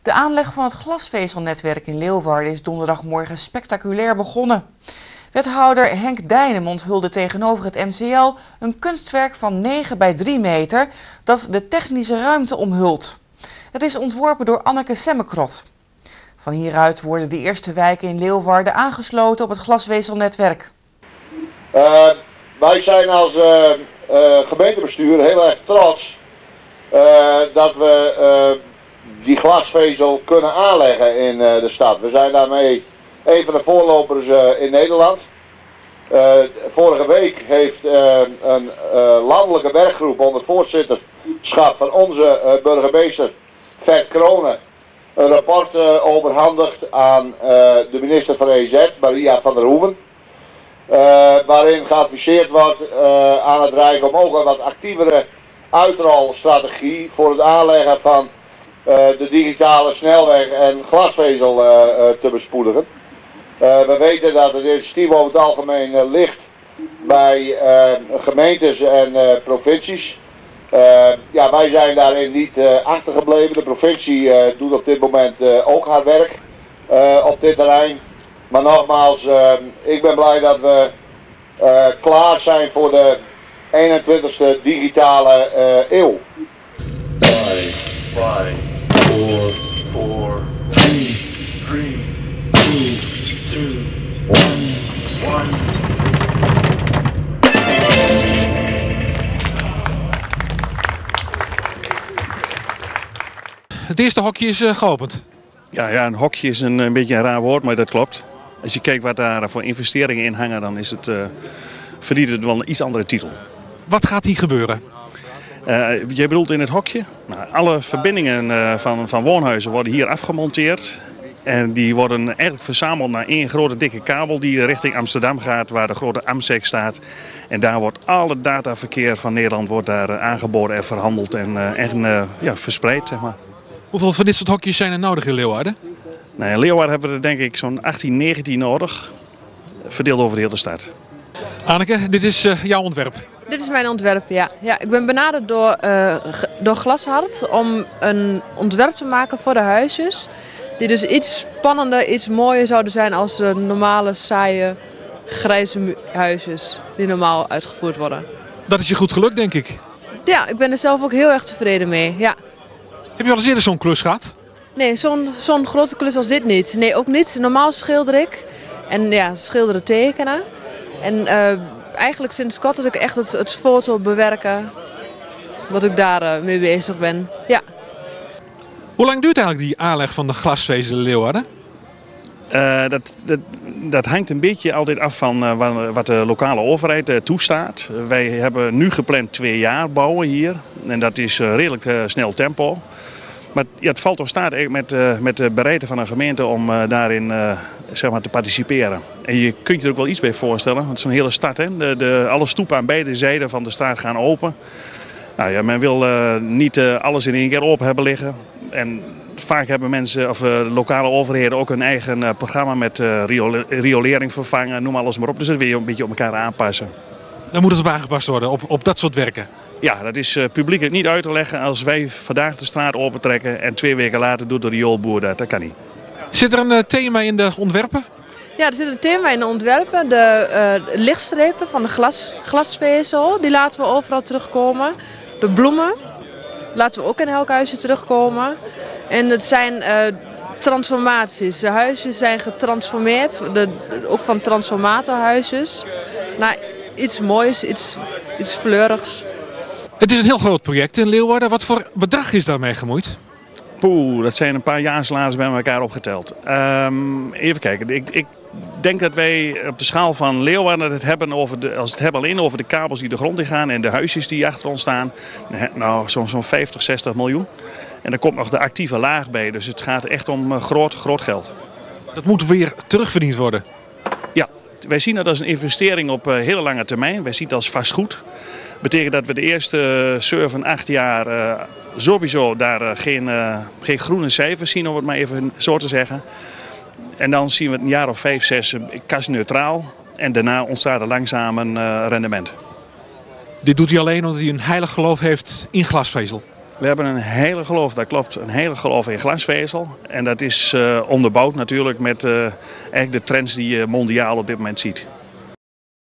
De aanleg van het glasvezelnetwerk in Leeuwarden is donderdagmorgen spectaculair begonnen. Wethouder Henk Dijnem onthulde tegenover het MCL een kunstwerk van 9 bij 3 meter dat de technische ruimte omhult. Het is ontworpen door Anneke Semmekrot. Van hieruit worden de eerste wijken in Leeuwarden aangesloten op het glasvezelnetwerk. Wij zijn als gemeentebestuur heel erg trots dat we die glasvezel kunnen aanleggen in de stad. We zijn daarmee een van de voorlopers in Nederland. Vorige week heeft een landelijke werkgroep onder voorzitterschap van onze burgemeester Vert Kronen een rapport overhandigd aan de minister van EZ, Maria van der Hoeven. Waarin geadviseerd wordt aan het Rijk om ook een wat actievere uitrolstrategie voor het aanleggen van de digitale snelweg en glasvezel te bespoedigen. We weten dat het initiatief over het algemeen ligt bij gemeentes en provincies. Ja, wij zijn daarin niet achtergebleven. De provincie doet op dit moment ook haar werk op dit terrein. Maar nogmaals, ik ben blij dat we klaar zijn voor de 21ste digitale eeuw. 5, 4, 3, 2, 1. Het eerste hokje is geopend. Ja, een hokje is een beetje een raar woord, maar dat klopt. Als je kijkt wat daar voor investeringen in hangen, dan is het, verdient het wel een iets andere titel. Wat gaat hier gebeuren? Je bedoelt in het hokje? Nou, alle verbindingen van woonhuizen worden hier afgemonteerd. En die worden eigenlijk verzameld naar één grote dikke kabel die richting Amsterdam gaat, waar de grote AMSEC staat. En daar wordt alle dataverkeer van Nederland wordt daar aangeboden en verhandeld en verspreid, zeg maar. Hoeveel van dit soort hokjes zijn er nodig in Leeuwarden? Nou, in Leeuwarden hebben we er denk ik zo'n 18, 19 nodig, verdeeld over de hele stad. Anneke, dit is jouw ontwerp. Dit is mijn ontwerp, ja. Ik ben benaderd door Glashart om een ontwerp te maken voor de huisjes. Die dus iets spannender, iets mooier zouden zijn als de normale, saaie, grijze huisjes die normaal uitgevoerd worden. Dat is je goed gelukt, denk ik. Ja, ik ben er zelf ook heel erg tevreden mee, ja. Heb je al eens eerder zo'n klus gehad? Nee, zo'n grote klus als dit niet. Nee, ook niet. Normaal schilder ik. En ja, schilderen, tekenen. En eigenlijk sinds kort dat ik echt het foto bewerken, dat ik daar mee bezig ben, ja. Hoe lang duurt eigenlijk die aanleg van de glasvezel in Leeuwarden? Dat hangt een beetje altijd af van wat de lokale overheid toestaat. Wij hebben nu gepland 2 jaar bouwen hier. En dat is redelijk snel tempo. Maar ja, het valt of staat met de bereidheid van een gemeente om daarin zeg maar te participeren. En je kunt je er ook wel iets bij voorstellen. Want het is een hele stad. Hè? Alle stoepen aan beide zijden van de straat gaan open. Nou ja, men wil niet alles in één keer open hebben liggen. En vaak hebben mensen of lokale overheden ook hun eigen programma met riolering vervangen, noem alles maar op. Dus dat wil je een beetje op elkaar aanpassen. Dan moet het op aangepast worden, op dat soort werken? Ja, dat is publiekelijk niet uit te leggen als wij vandaag de straat opentrekken en 2 weken later doet de rioolboer dat. Dat kan niet. Zit er een thema in de ontwerpen? Ja, er zit een thema in de ontwerpen. De lichtstrepen van de glasvezel, die laten we overal terugkomen. De bloemen laten we ook in elk huisje terugkomen. En het zijn transformaties. De huisjes zijn getransformeerd, ook van transformatorhuisjes, naar iets moois, iets fleurigs. Het is een heel groot project in Leeuwarden. Wat voor bedrag is daarmee gemoeid? Poeh, dat zijn een paar jaarslagen bij elkaar opgeteld. Even kijken. Ik denk dat wij op de schaal van Leeuwarden het hebben over de kabels die de grond in gaan en de huisjes die achter ons staan. Nou, zo'n 50, 60 miljoen. En er komt nog de actieve laag bij. Dus het gaat echt om groot geld. Dat moet weer terugverdiend worden? Ja, wij zien dat als een investering op hele lange termijn. Wij zien het als vastgoed. Dat betekent dat we de eerste 7, 8 jaar sowieso daar geen groene cijfers zien, om het maar even zo te zeggen. En dan zien we het een jaar of 5, 6 kasneutraal. En daarna ontstaat er langzaam een rendement. Dit doet hij alleen omdat hij een heilig geloof heeft in glasvezel? We hebben een hele geloof, dat klopt, een hele geloof in glasvezel. En dat is onderbouwd natuurlijk met eigenlijk de trends die je mondiaal op dit moment ziet.